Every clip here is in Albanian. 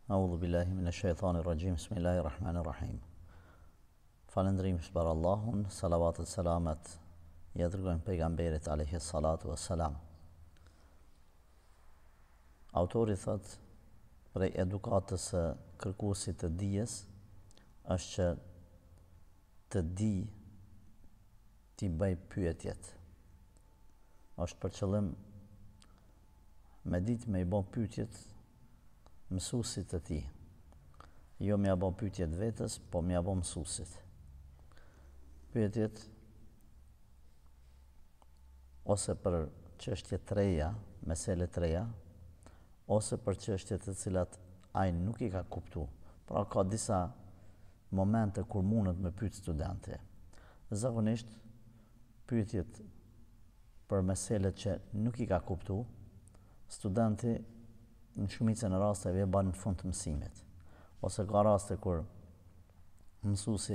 A'udhu billahi minash shaitani rajim. Bismillahirrahmanirrahim. Falëndrim për Allahun, salavat e selamet ja dërgojmë pejgamberit alayhi salatu wassalam. Autori thot, prej edukatës së kërkuesit të dijes është që të di t'i bëj pyetjet. Është për qëllim me ditë me I bë pyetjet mësuesit të tij. Jo m'ia bë pyetjet vetës, po m'ia bë mësuesit. Pyetjet ose për çështje të reja, mesele të reja, ose për çështje të cilat ai nuk I ka kuptuar. Pra ka disa momente kur mundet me pyet studenti. Zakonisht pyetjet për meselet që nuk I ka kuptuar, studenti në shumicën e rasteve e bën në fund të mësimit. Ose ka raste kur mësuesi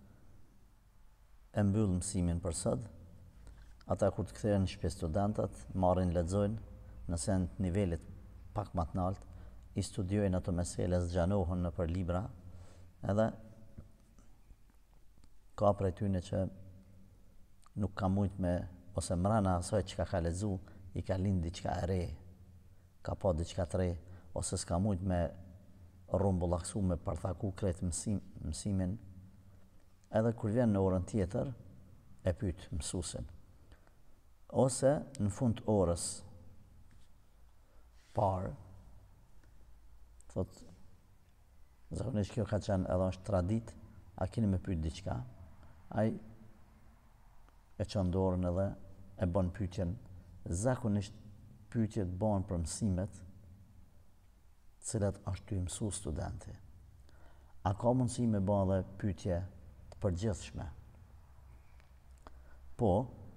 e mbyll mësimin për sot, ata kur të kthehen në shtëpi studentët, marrin lexojnë nëse janë të nivelit pak më të lartë, I studiojnë ato mesele, zgjanohen nëpër libra, edhe ka prej tyre që nuk ka mujt me, ose mrena asaj çka ka lexu, I ka lind diçka e re, ka pa diçka të re, ose s'ka mujt me rrumbullaksu me parthaku krejt mësimin, edhe kur vjen në orën tjetër, e pyet mësuesin. Ose në fund orës parë, thot, zakonisht kjo ka qenë edhe është tradit, a keni me pyet diçka, ai e çon dorën edhe e bën pyetjen. Zakonisht pyetjet bëhen për mësimet cilat është ty mësu studenti. A ka mundësi me bë edhe pyetje të përgjithshme? Po,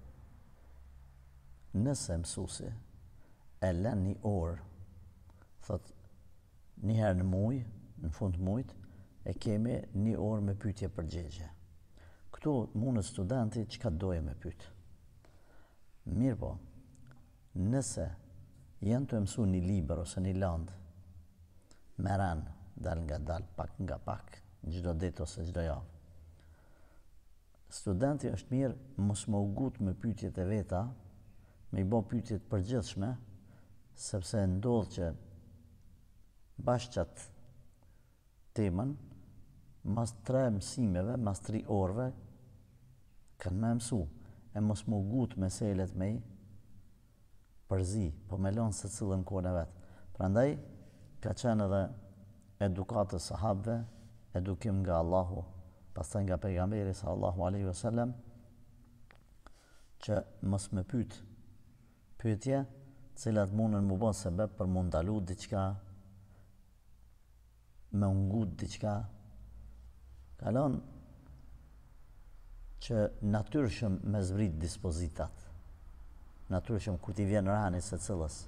nëse mësuesi e lën një orë, thot, një herë në muaj, në fund të muajit, e kemi një orë me pyetje përgjigje. Këtu mundet studenti çka doje me pyet. Mirë po, nëse janë të mësu një libër ose një landë, meran, dal nga dal, pak nga pak, çdo ditë ose çdo javë. Studenti është mirë mos më ugut me pyetjet e veta, me I bë pyetje të përgjithshme, sepse ndodh që bashkët temën, mas 3 mësimeve, mas 3 orëve, kanë me mësu, e mos më ugut meselet me I përzi, po me lanë se cilën kohën e vetë. Prandaj, ka qenë edhe edukatës sahabëve, edukim nga Allahu, pastaj nga pejgamberi sallallahu alaihi wasallam, që mos me pyet pyetje, cilat mundën më bë sebeb për mu ndalu diçka, me ngut diçka. Kalon që natyrshëm me zbrit dispozitat. Natyrshëm ku t'i vjen rani se cilës.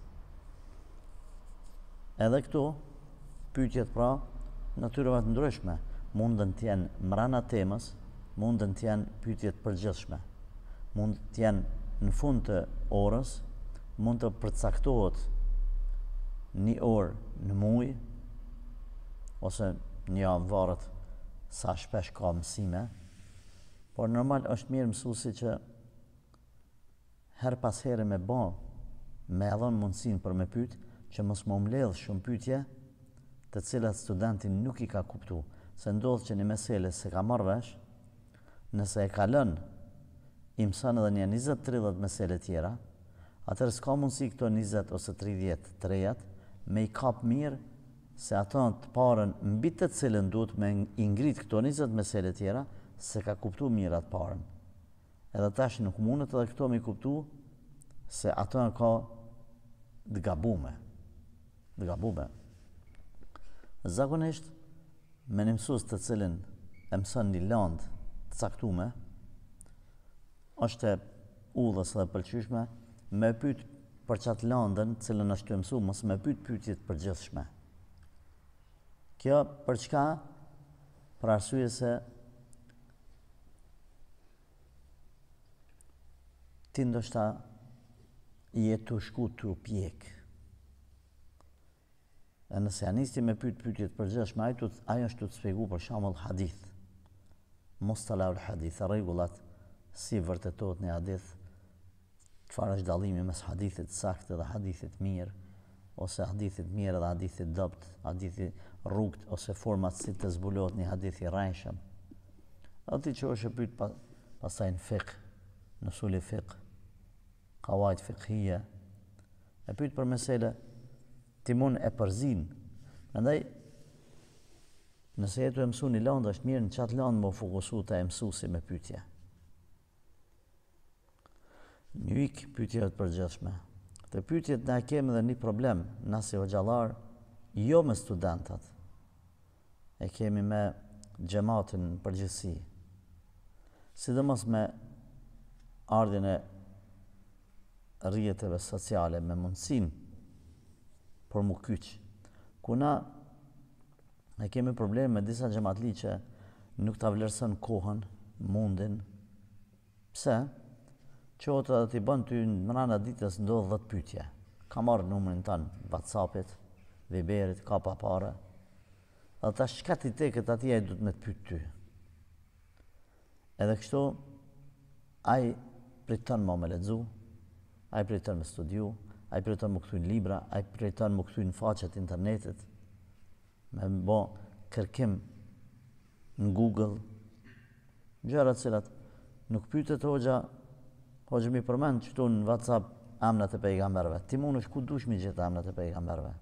Edhe këtu, pyetjet pra, natyrave të ndryshme, mundën t'jenë mrena temës, mundën t'jenë pyetjet përgjithshme, mund t'jenë në fund të orës, mund të përcaktohet një orë në muaj, ose një javë varet sa shpesh ka mësime, por normal është mirë mësuesi që her pas here me bë, me dhënë mundësinë për me pyet, që mos më mbledh shumë pyetje të cilat studenti nuk I ka kuptuar, se ndodh që një mesele se ka marrë vesh, nëse e ka lënë, I mëson edhe një 20-30 mesele tjera, atëherë s'ka mundësi këto 20 ose 30 të rejat me I kap mirë, se ato të parën mbi të cilën duhet me I ngrit këto 20 mesele tjera, se ka kuptuar mirë atë parën. Edhe tash nuk mundet edhe këto me I kuptu, se ato ka të gabume. Zakonisht, me një mësues të cilin e mëson një landë të caktume, është e udhës dhe pëlqyeshme me pyet për çatë landën cilën është të mësu, mos me pyet pyetje të përgjithshme. Kjo për çka? Për arsye se ti ndoshta je të shku të pjek. E nëse anisti me pyetjet përgjithshme, ai është të shpjegu për shembull hadith. Mustalahul hadith, rregullat si vërtetohet në hadith, çfarë është dallimi mes hadithit saktë dhe hadithit mirë, ose hadithit mirë dhe hadithit dopt, hadithi rrugt ose format si të zbulohet një hadith i rrejshëm. Ati që është pyet pastaj në fiqh, në usuli fiqh, qawaid fiqhije, e pyet për mesele ti mund e përzin. Prandaj nëse jetu e mësu një landë, është mirë në qatë landë më fokusu të e mësuesi me pyetje. Një ik pyetjet përgjithshme. Të pyetjet na kemi edhe një problem, na si hoxhallar, jo me studentat. E kemi me xhamatin në përgjithësi. Sidomos me ardhjen e rrjeteve sociale, me mundësinë për mu kyç. Ku na e kemi probleme me disa xhamatli që nuk ta vlerëson kohën, mundin. Pse? Qohet edhe t'i bën ty në mrena ditës ndodh 10 pyetje. Ka marrë numrin tanë WhatsAppit, Viberit, ka pa pare. Dhe ta shka ti teket atij ai du të me të pyet ty. Edhe kështu, ai priton më me lexu, ai priton me studiu, ai priton më këthy në libra, ai priton më këthy në faqet internetit, me bo kërkim në Google, gjërat cilat nuk pyetet hoxha mi përmend qëtu në WhatsApp emrat e pejgamberve. Ti mund është ku dush mi gjithë emrat e pejgamberve.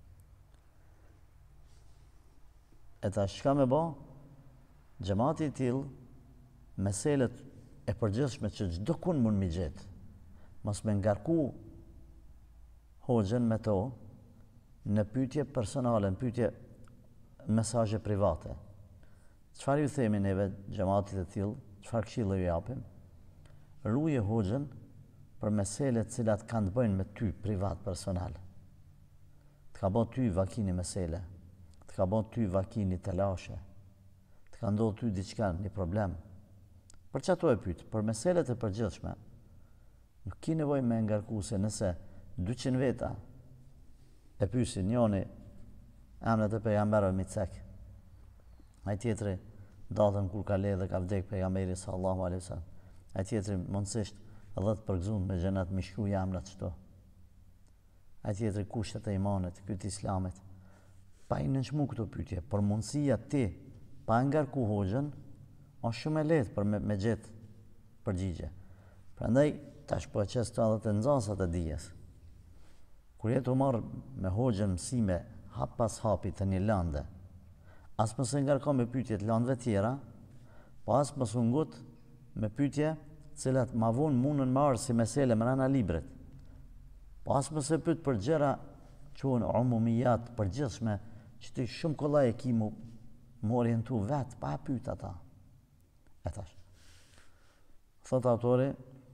E ta shka me bo, xhamati i tillë, meselet e përgjithshme që çdo kun mund mi gjithë, mos me ngarku hoxhën me to në pyetje personale, në pyetje mesazhe private. Çfarë ju themi neve xhamatit e tillë, çfarë këshilla ju japim? Ruje hoxhën për meselet cilat kanë të bëjnë me ty privat, personal. Të ka bo ty vakini mesele, të ka bo ty vakini telashe, të ka ndodhë ty diçka, një problem. Për që ato e pytë? Për meselet e përgjithshme, nuk ki nevoj me ngarku se nëse 200 veta e pysin njoni emnet e pejgamberve mi cek, ai tjetri datën kur ka le dhe ka vdek pejgamberi sallallahu alaihi wasallam, ai tjetri mundësisht 10 përgëzun me gjenat mi shkru jamrat qëto. Ai tjetri kushtet e imanit, këtë islamit. Pa i nënçmu këto pyetje, për mundësia ti, pa ngarku hoxhën, është shumë e lehtë për me gjetë përgjigje. Prandaj, tash po e qes të edhe të nxansat e dijes. Kur jetë u marrë me hoxhën mësime hap pas hapi të një lande, as mëse ngarko me pyetjet landëve tjera, po as mëse ngut me pyetje cilat ma vonë mundën marrë si mesele mrena librit. Po as mëse pyet për gjëra quhen umumiyat, përgjithshme, që ti shumë kollaj e ki mu orientu vetë, pa e pyet ata. E tash. Thot autori,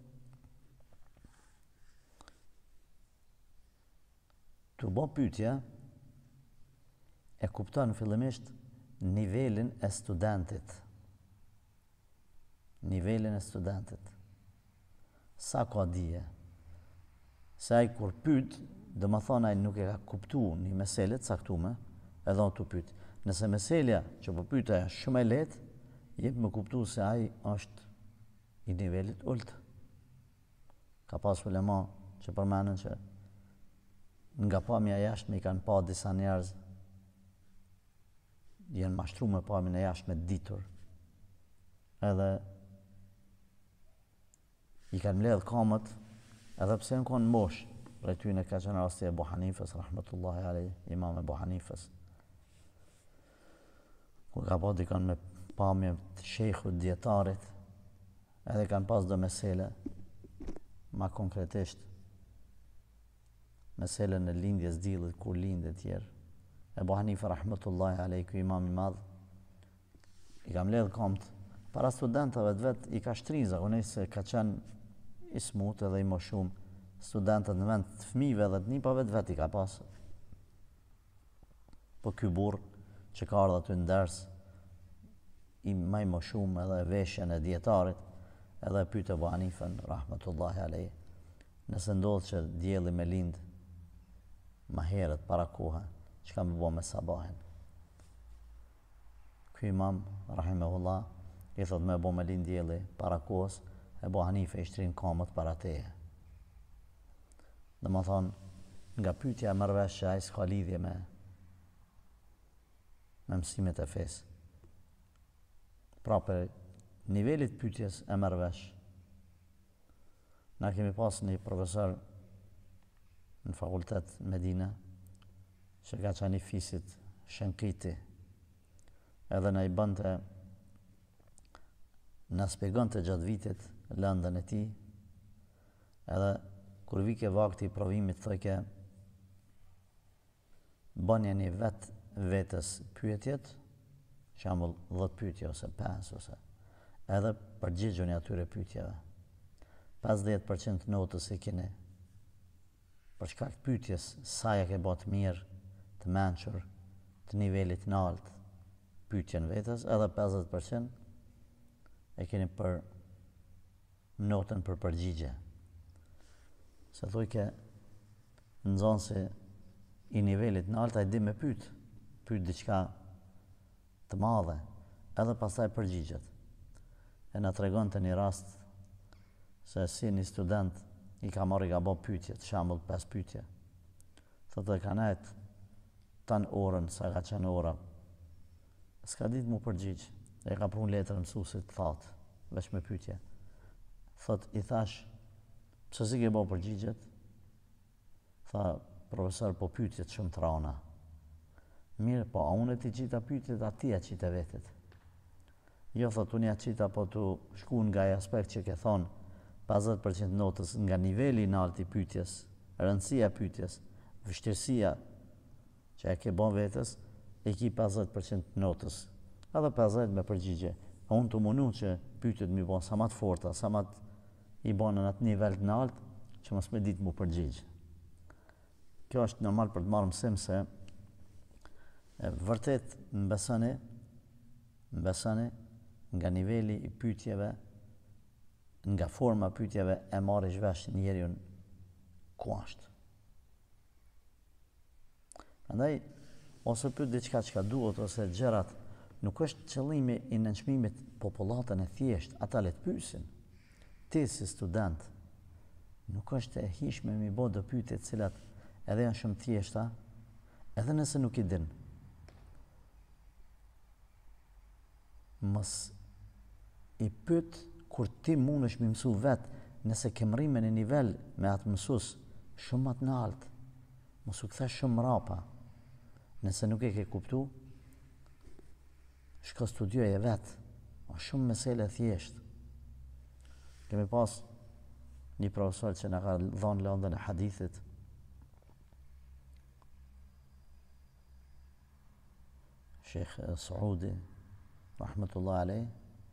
të bo pyetje e kupton fillimisht nivelin e studentit. Nivelin e studentit. Sa ka dije. Se ai kur pyet, dhe më thonë ai nuk e ka kuptu një meselet saktume, edhe o të pyet. Nëse meselja që po pyet është shumë e lehtë, jep me kuptu se ai është i nivelit ulët. Ka pas ulema që përmenën që nga pamja jashtë me i kanë pa disa njerëz jenë mashtru me pamjen e jashtë me ditur. Edhe i kanë mbledh kamët, edhe pse në konë mosh, prej tyne ka qenë rasti e Ebu Hanifës, rahmetullahi alej, imam Ebu Hanifës. Ku ka pa dikon me pamje të shejkhut djetarit, edhe kanë pas do mesele, ma konkretisht, meselen e lindjes dillit, kur lindje tjerë. Ebu Hanife, rahmetullahi alej, ky imam i madh, i ka mbledh kamët, para studentëve të vetë i ka shtriza, unë se ka qenë i smut edhe i më shumë studentët në vend të fëmijëve dhe të nipave të vetë i ka pasë. Po ky burr që ka ardhur aty në ders, i më shumë edhe veshjen e djetarit, edhe pyet Ebu Hanifen, rahmetullahi alej, nëse ndodh që dielli me lind më herët para kohe, që ka me bo me sabahin. Ky imam, rahimehullah, i thot me bo me lindjeli para kohës, Ebu Hanife i shtrin kamët para teje. Dhe më thonë, nga pyetja e mërvesh që ai s'ka lidhje me mësimet e fesë. Pra për nivelit pyetjes e mërvesh, na kemi pas një profesor në fakultet Medina, që ka qenë i fisit Shenkiti, edhe na i bënte, na shpjegonte gjatë vitit lëndën e tij, edhe kur vike vakti i provimit thoke bënje një vetës pyetjet, shembull 10 pyetje ose 5 ose edhe përgjigjuni atyre pyetjeve. 50% notës i keni për shkak të pyetjes sa ja ke bërë të mirë, të mençur, të nivelit të lartë pyetjen vetës, edhe 50% e keni për notën për përgjigje. Se thuj ke nxënësi i nivelit në alta i di me pyet diçka të madhe, edhe pastaj përgjigjet. E na tregon të një rast se si një student i ka marrë i ka bo pyetjet, shembull 5 pyetje. Thotë ka nejt tanë orën, sa ka qenë ora, s'ka ditë mu përgjigj, e ka pru letër mësuesit thatë, veç me pyetje. Thotë i thash, pse si ke bo përgjigjet? Tha, profesor, po pyetjet shumë të rana. Mirë, po a unë ti qita pyetjet, a ti a qita vetet? Jo, thot, unë ja qita, po tu shku nga i aspekt që ke thonë 50% notës nga niveli në alti pyetjes, rëndësia pyetjes, vështirësia që e ke bon vetës, e ki 50% notës, edhe 50% me përgjigje. A unë të munu që pyetjet mi bon sa ma të forta, sa ma të i bon në atë nivel të naltë, që mos me ditë mu përgjigjë. Kjo është normal për të marrë mësim se vërtet mbesani nga niveli i pyetjeve, nga forma pyetjeve e marrë zhvesh njeriun ku është. Prandaj, ose pyet diçka që ka duhet, ose gjërat, nuk është qëllimi i nënçmimit popullatën e thjesht, ata le të pyesin. Ti si student, nuk është e hishme mi bo do pyetje të cilat edhe janë shumë thjeshta, edhe nëse nuk i din. Mos i pyet kur ti mundesh mi mësu vetë, nëse ke rrinë në një nivel me atë mësues shumë më të lartë, mos u kthe shumë rapa. Nëse nuk e ke kuptu, shko studioje vetë, është shumë mesele thjesht. Kemi pas një profesor që na ka dhënë lëndën e hadithit. Sheikh Saudi, rahmetullah alej,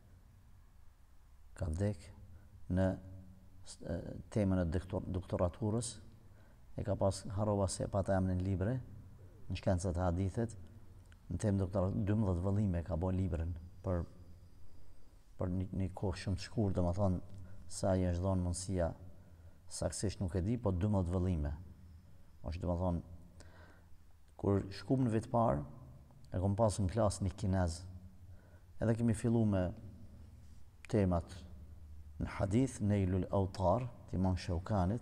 ka vdek në temën e doktoraturës, e ka pas harova se pata emrin libre, në shkencët e hadithit, në temë doktorat, 12 vëllime ka bo librin për një kohë shumë të shkurtë, dhe më thonë, sa i është dhonë mundësia, saksisht nuk e di, po 12 vëllime. është dhe më thonë, kur shkum në vitë parë, e kom pasë në klasë një kinez, edhe kemi fillu me temat në hadith, Neilul Autar, të Imam Shaukanit,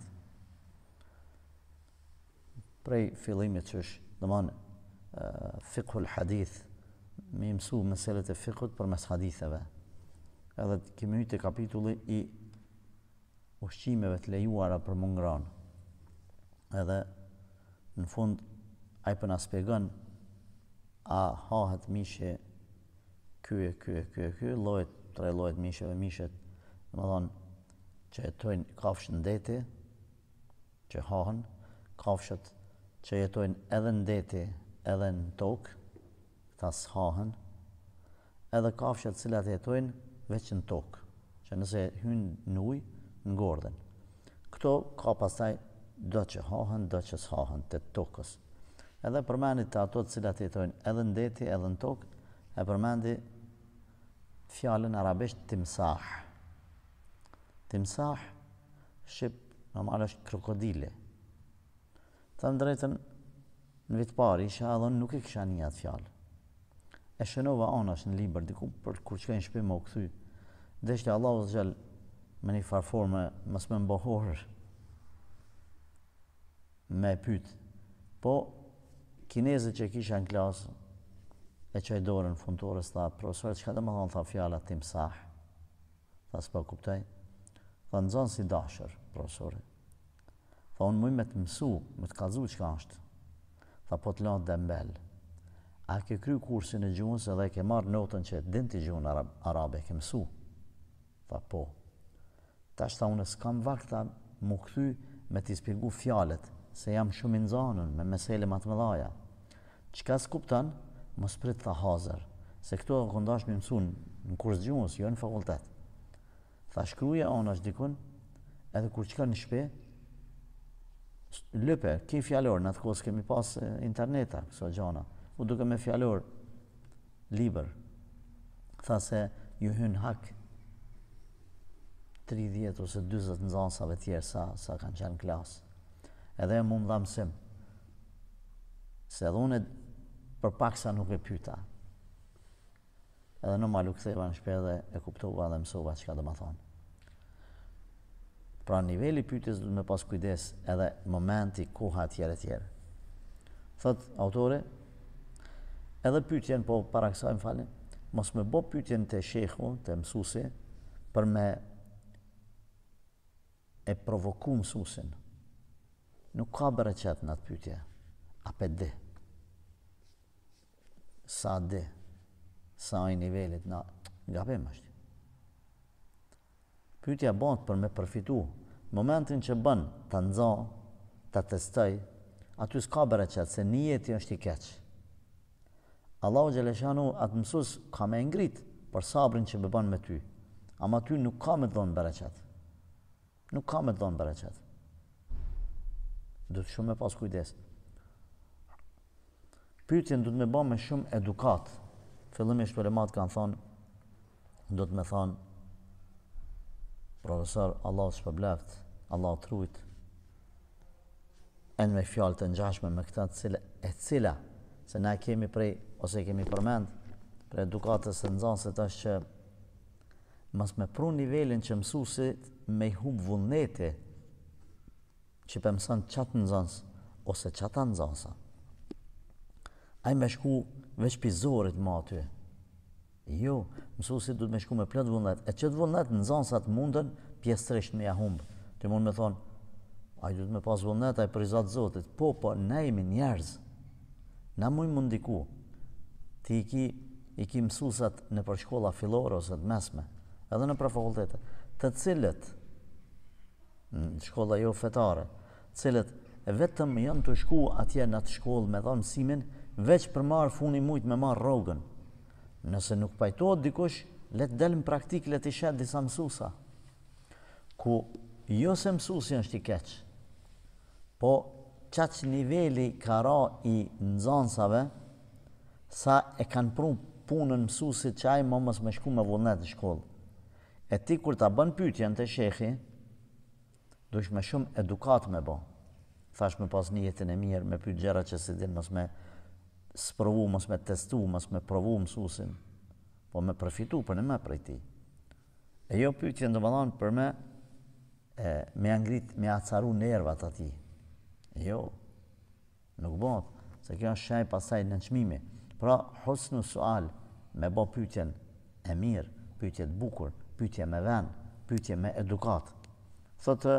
prej fillimit që është, dhe më thonë, fiqhul hadith, me mësu meselet e fiqhut për mes haditheve. Edhe kemi hyrë te kapitulli i ushqimeve të lejuara për mungran. Edhe në fund ai po na shpjegon a hahet mishe ky, llojet, 3 llojet misheve, mishet, domethënë që jetojnë kafshë ndeti, që hahen, kafshët që jetojnë edhe ndeti, edhe në tokë, këta s'hahen, edhe kafshët cilat jetojnë veç në tokë, që nëse hynë në ujë, ngordhen. Këto ka pastaj do që hahen, do që s'hahen të tokës. Edhe përmendi të ato të cilat jetojnë edhe në deti, edhe në tokë, e përmendi fjalën arabisht timsah. Timsah, shqip, normal është krokodili. Thënë drejtën, në vit parë isha edhe unë nuk e kisha një atë fjalë. E shënova anash në libër diku për kur shkoj në shtëpi më u kthy. Deshte Allahu xhel me një farforme mos më mbohor me pyet. Po kinezët që kisha në klasë e qaj dorën fundorës, tha, profesor, çka do të thonë, tha, fjala timsah? Tha, s'po kuptoj. Tha, nxon si dashur, profesori. Tha, unë muj me të mësu, me të kallëzu çka është. Tha, po të lanë dembel. A ke kry kursin e gjuhës edhe ke marrë notën që din të gjuhën arabe, ke mësu? Tha, po. Tash tha, unë s'kam vakta mu kthy me t'i spjegu fjalet, se jam shumë i nxanun me mesele më të mëdha. Çka s'kupton, mos prit tha hazër, se këto këndash me mësu në kurs gjuhës, jo në fakultet. Tha, shkruaje anash dikun, edhe kur çka në shtëpi, lëpe, ki fjalor, në atë kohë s'kemi pas interneta, këso gjana, u duke me fjalor, liber. Tha se ju hyn hak 30 ose 40 nxënësave tjerë sa kanë qenë klasë. Edhe mu më dha mësim, se edhe unë për pak sa nuk e pyeta. Edhe në malu ktheva në shtëpi dhe e kuptova dhe mësova çka do të thonë. Pra niveli pyetjes duhet me pas kujdes edhe momenti, koha etj. Thot autori, edhe pyetjen, po para kësaj më falni, mos me bë pyetjen te shehu, te mësuesi, për me e provoku mësuesin. Nuk ka bereqet në atë pyetje. A pe di? Sa di? Sa i nivelit? Gabim është. Pyetja bëhet për me përfitu. Momentin që bën ta nxo, ta testoj, aty s'ka bereqet, se nijeti është i keq. Allahu xhaleshanu atë mësues ka me ngrit për sabrin që bën me ty. Ama ty nuk ka me dhënë bereqet. Nuk ka me dhënë bereqet. Do të shumë me pas kujdes. Pyetjen do të me bë me shumë edukat. Fillimisht ulemat kanë thonë, do të me thonë, profesor, Allah shpërbleft, Allah trujt, e në me fjallë të ngjashme me këta cila, se na kemi prej, ose kemi përmend, për edukatës e nxënësit është që mos me pru nivelin që mësuesit me i hub vullneti, që për mësën qatë nxënës, ose qata nxënësa. Ai me shku veç pizorit ma aty. Jo, mësuesit du të me shku me plët vullnet. E qëtë vullnet nxënësat mundën pjesërisht me ja humbë. Ti mund me thonë, ai du të me pas vullnet, ai për i zatë Zotit. Po, ne jemi njerëz. Na mund ndiku. Ti i ki mësuesat në për shkolla fillore ose të mesme, edhe në për fakultete, të cilët, në shkolla jo fetare, cilët vetëm janë të shku atje në atë shkollë me dhanë mësimin, veç për marë funi mujtë me marë rrogën. Nëse nuk pajtohet dikush, le të delë në praktikë, le të shet disa mësuesa. Ku jo se mësuesi është i keq, po qaq niveli ka ra i nxënësave, sa e kanë pru punën mësuesit që ai mos me shku me vullnet në shkollë. E ti kur ta bën pyetjen te shehi, dush me shumë edukat me bë. Thash me pas niyetin e mirë, me pyet gjëra që si din, mos me sprovu, mos me testu, mos me provu mësuesin, po me përfitu për në me prej ti. E jo pyetjen do më thonë për me angrit, me acaru nervat ati. Jo, nuk bëhet, se kjo është shaj pasaj në nëqmimi. Pra, husnu sual, me bë pyetjen e mirë, pyetje të bukur, pyetje me vend, pyetje me edukat. Thotë,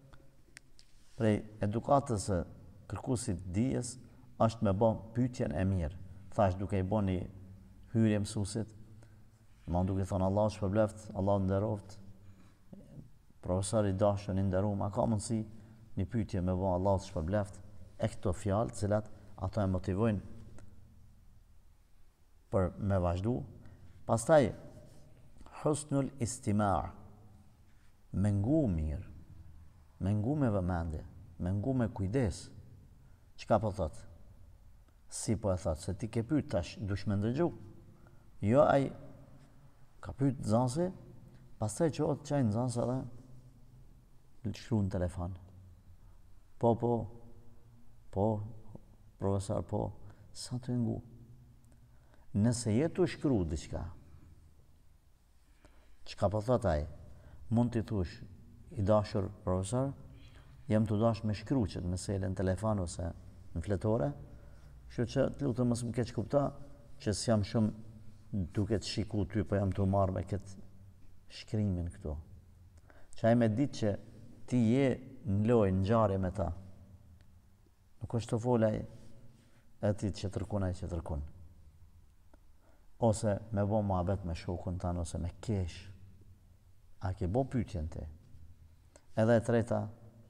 prej edukatës së kërkuesit dijes është me bë pyetjen e mirë. Thash duke i bën një hyrje mësuesit, më duke thonë Allah shpërbleft, Allah nderoft, profesori dashur i nderuar, a ka mundësi një pyetje me bë Allah shpërbleft, e këto fjalë, cilat ato e motivojnë për me vazhdu. Pastaj husnul istima', me ngu mirë, me ngu me vëmendje, me ngu me kujdes. Çka po thot? Si po e thot? Se ti ke pyet tash, dush me ndëgju. Jo ai ka pyet nxënësi, pastaj qohet çaj nxënës edhe të shkruan në telefon. Po, profesor, po, sa të ngu? Nëse jetu shkru diqka, qka po thot ai, mund t'i thush, i dashur profesor, jam të dash me shkru që të mesele në telefon ose në fletore, kështu që të lutem mos më keq kupto që s'jam shumë duke të shiku ty, po jam të marrë me këtë shkrimin këtu. Që ai me ditë që ti je në lojë, në ngjarje me ta. Nuk është të folaj e ti që tërkun ai që tërkun. Ose me bo muhabet me shokun tanë, ose me kesh. A ke bo pyetjen ti. Edhe e treta,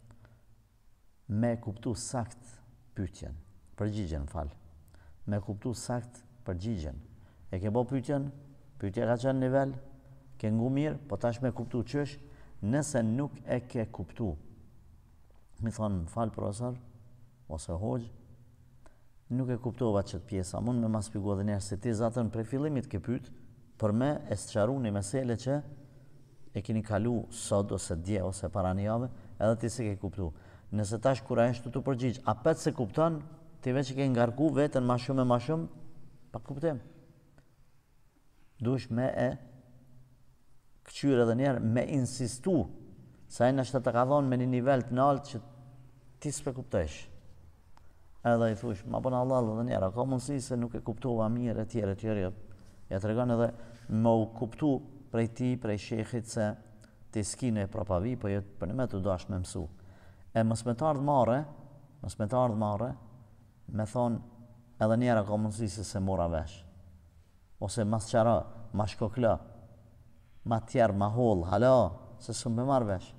me kuptu sakt pyetjen, përgjigjen, fal. Me kuptu sakt përgjigjen. E ke bo pyetjen, pyetja ka qenë nivel, ke ngu mirë, po tash me kuptu qësh, nëse nuk e ke kuptu. Mi thonë, fal profesor, ose hoxh, nuk e kuptova qëtë pjesa, mund me ma spigu edhe njerë se ti zatën prej fillimit ke pyet, për me e sqaru një mesele që e keni kalu sot ose dje ose para një jave, edhe ti se ke kuptu. Nëse tash kura eshtu të përgjigj, a petë se kupton, ti veç që ke ngarku vetën ma shumë, pa kuptim. Dush me e këqyre edhe njerë, me insistu, sa e nështë të ka thonë me një nivel të naltë që ti s'pe kuptesh. Edhe i thush, ma përna Allah dhe njerë, ka mundësi se nuk e kuptova mirë e tjere, ja të regon edhe me u kuptu prej ti, prej shekhit se ti s'kine e propavi, po jetë për një me të dash me mësu. E mës me të ardhë mare, me thonë edhe njera ka mundësi se mora vesh. Ose mas qara, ma shkokla, ma tjerë, ma hol, hala, se së me marrë vesh.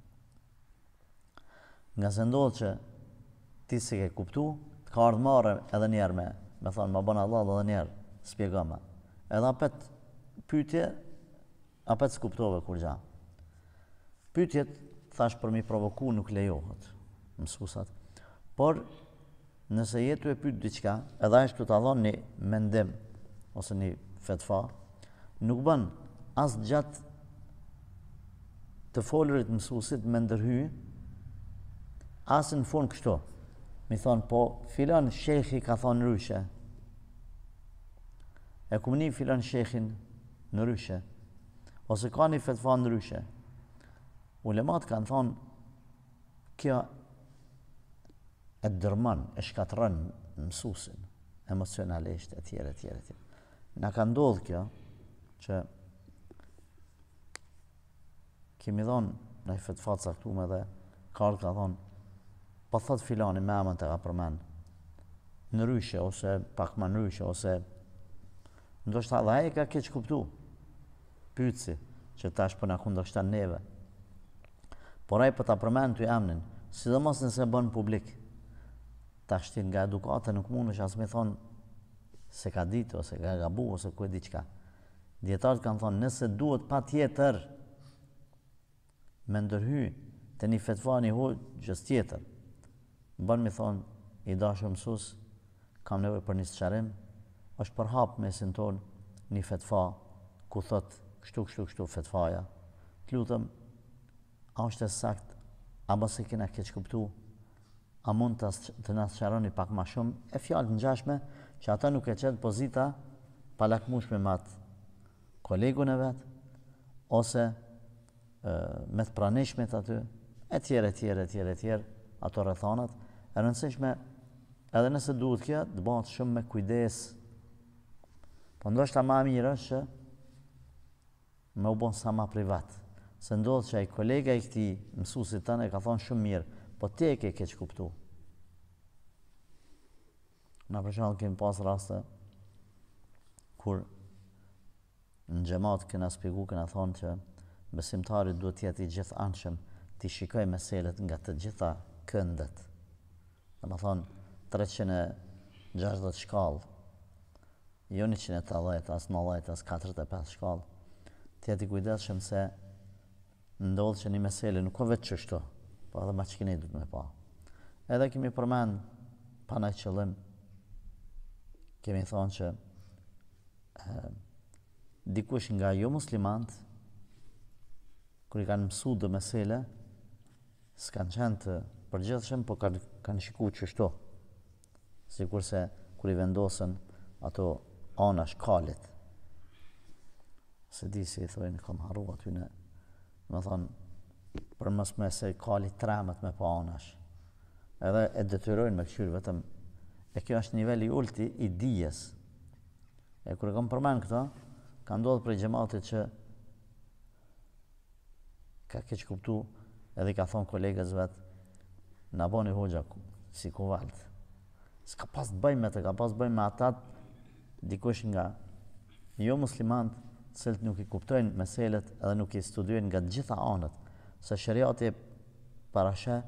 Nga se ndodhë që ti si ke kuptu, të ka ardhë mare edhe njerë me thonë, ma bëna Allah edhe njerë, spjegama. Edhe apet pyetje, apet s'kuptove kur gja. Pyetjet, thash për mi provoku nuk lejohet, mësusat. Por, nëse jetu e pyet diqka, edhe ashtu të adhon një mendim, ose një fetfa, nuk bën as gjatë të folurit mësusit me ndërhy, as në fund kështu. Mi thonë, po, filan shekhi ka thonë ryshe. E kumni filan shekhin në ryshe. Ose ka një fetfa në ryshe. Ulemat kanë thonë, kjo e dërman, e shkatërën mësusin, emocionalisht, e tjere. Në ka ndodhë kjo, që kemi thonë në i fetfat saktume dhe kartë ka thonë, pa thot filani me amën të ka përmen, në ryshe, ose pak ma në ryshe, ose ndoshta dhe e ka keq kuptu, pyetësi, që tash për në kundërshtan neve. Por ai për ta përmen të emnin, sidomos nëse bën publik, tash ti nga edukate nuk mund është as me thonë se ka ditë, ose ka gabu, ose ku e diqka. Djetarët kanë thonë, nëse duhet pa tjetër me ndërhy të një fetfa një hoxhës tjetër, bën mi thonë, i dashur mësus, kam nevojë për një sqarim, është përhap mesin tonë një fetfa, ku thot kështu fetfaja. Të lutem, a është e sakt, a mos e kena keq kuptu, a mund të na sqaroni pak ma shumë, e fjalë të ngjashme, që ata nuk e qenë pozita palakmueshme me atë kolegun e vet, ose me të pranishmet aty, e tjere, ato rrethanat, e rëndësishme, edhe nëse duhet kjo, të bëhet shumë me kujdes. Po ndoshta ma mirë është që me u bon sa ma privat. Se ndodhë që ai kolega i këtij mësuesit tënë e ka thonë shumë mirë, po ti e ke keq kuptu. Na për shembull kemi pas raste kur në xhamat kena shpjegu, kena thonë që besimtari duhet të jetë i gjithanshëm, të shikoj meselet nga të gjitha këndet. Domethënë 360 shkallë, jo 180, as 90, as 45 shkallë. Të jetë i kujdesshëm se ndodhë që një mesele nuk ka vetë qështu, po edhe ma që kene du të me pa. Edhe kemi përmend pa në qëllim, kemi thonë që dikush nga jo muslimant, kër i kanë mësu dhe mesele, s'kanë qenë të përgjithshëm, po kanë shiku qështu. sikurse kur I vendosën ato anash kalit. Se di si I thojnë, kam harru aty në, me thonë, për mos me se kali tremet me pa anash. Edhe e detyrojnë me këshyrë vetëm. E kjo është niveli ulti I dijes. E kur e kam përmend këto, ka ndodhur për xhamatit që ka keq kuptu edhe I ka thonë kolegës vet, na bani hoxha si kuvalt. S'ka pas të bëjmë me të, ka pas të bëjmë me atat dikush nga jo muslimant, cilët nuk I kuptojnë meselet edhe nuk I studiojnë nga të gjitha anët, se shariati parashë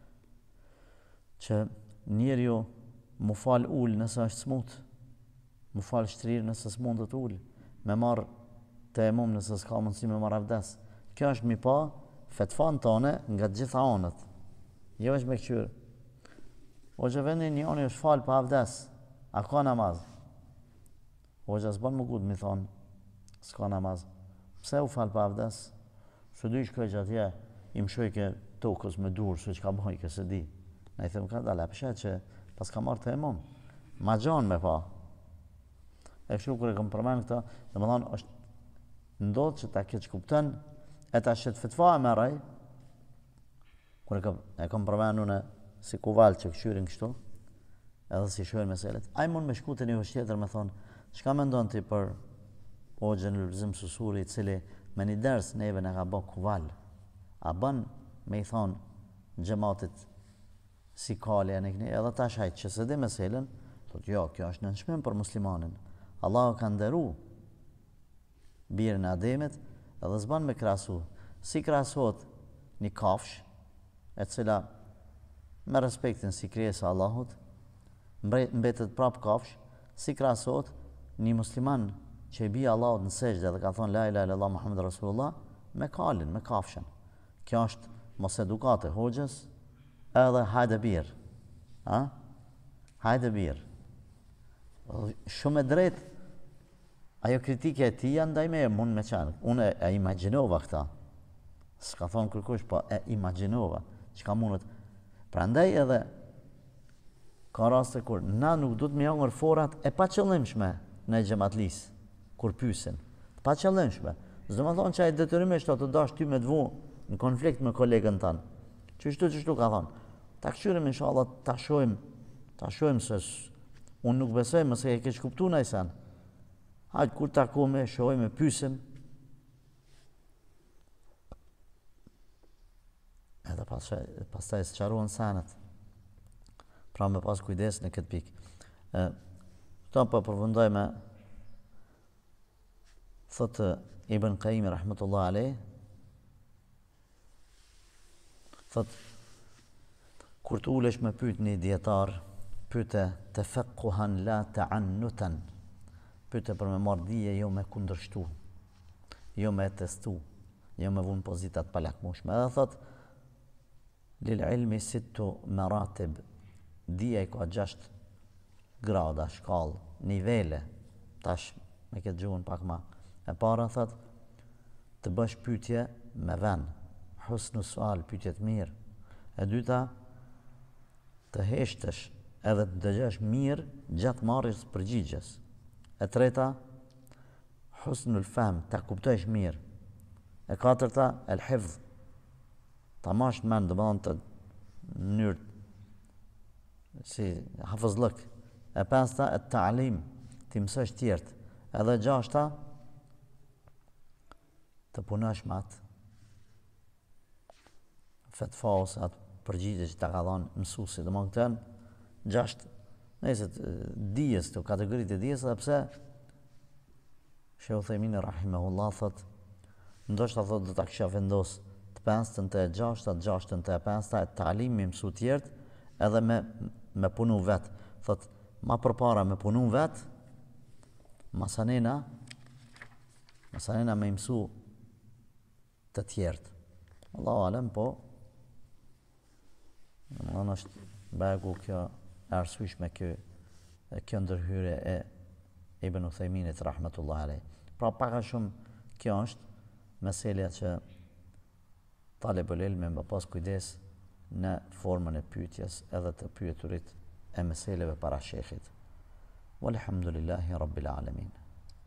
që njeriu mu fal ul nëse është smut, mu fal shtrirë nëse s'mundet ul, me marr temum nëse s'ka mundësi me marr avdes. Kjo është mi pa fetfan tone nga të gjitha anët. Jo është me këqyrë. Hoxha vendi një ani është fal pa avdes, a ka namaz? Hoxha s'ban më gut mi thonë, s'ka namaz. Pse u fal pa avdes? Së dy shkoj që atje, I më shojke tokës me dur, se që ka bojke, se di. Ne I them ka dale, pëshet që pas ka marrë temum, ma gjanë me pa. E kështu kër e kom përmen këta, dhe më thonë, është ndodhë që ta keq kupten, e ta shetë fetfa e meraj, kër e kom përmenu në si kuval që këshyrin kështu, edhe si shojnë meselet. Ai mund me shku të një hështë tjetër me thonë, çka mendon ti për hoxhën Lulzim Susuri, I cili me një ders neve në ka bë kuval, a bën me I thonë xhamatit si kali e në këni, edhe ta shajt që se di meselen, thot jo, kjo është në nëshmim për muslimanin. Allah ka nderu birën e Ademit, edhe s'ban me krasu. Si krasot një kafsh, e cila me respektin si krijesa Allahut, mbetet prap kafsh, si krasot një musliman që I bie Allahut në sejdë dhe ka thonë la ilaha illallah Muhammed Rasulullah, me kalin, me kafshën. Kjo është mos edukate hoxhës, edhe hajde birë. Hajde birë. Shumë e drejt, ajo kritike e tia ndaj me mund me qanë. Unë e imaginova këta. S'ka thonë kërkush, po e imaginova. Që ka mundet. Pra ndaj edhe, ka raste kur, na nuk du të mi hangër forat e pa qëllimshme në xhamatlis, kur pysin. Pa qëllimshme. Zdo më thonë që a I detyrimisht të dash ty me dvu në konflikt me kolegën tanë. Qështu ka thonë. Ta këshyrim inshallah, ta shojmë se unë nuk besoj mëse e keq kuptu në sen. Hajtë kur takome, shojmë, pysim. Edhe pastaj sqaruan senet. Pra me pas kujdes në këtë pikë. Këto po përfundoj me thotë Ibn Qayyim rahmetullah alejh, thotë kur të ulesh me pyet një dietar, pyete tafaqquhan la ta'annutan. Pyete për me marrë dije, jo me kundërshtu, jo me testu, jo me vënë pozitat pa lakmueshme. Edhe thot lil ilmi sittu maratib. Dija I ka 6 grada, shkallë, nivele. Tash me këtë gjuhën pak ma. E para thot të bësh pyetje me vend, husnu sual, pyetje të mirë. E dyta të heshtësh edhe të dëgjosh mirë gjatë marrjes përgjigjes. E treta, husnul fahm, ta kuptosh mirë. E katërta, el hifdh, ta mash në mend, domethënë të mënyrë si hafızlık. E pesta, et ta'lim, ti mësosh tjertë. Edhe gjashta, të punosh me atë fetfa ose atë përgjigje që ta ka dhënë mësuesi. Domethënë këto janë 6 nëse dijes, të kategoritë e dijes, edhe pse Sheikh Uthaymin rahimahullah thot, ndoshta thot do ta kisha vendos të pestën të e gjashta, të gjashtën të e pesta, e talim me mësu tjertë, edhe me punu vetë. Thot, ma përpara me punu vetë, masanena me mësu të tjertë. Allahu alem, po, në është begu kjo arsyeshme kjo ndërhyrje e Ibn Uthayminit rahmetullah alejh. Pra paka shumë kjo është meselja që talibul ilmi me pas kujdes në formën e pyetjes edhe të pyeturit e meseleve para shekhet. Walhamdulillahi Rabbil Alamin.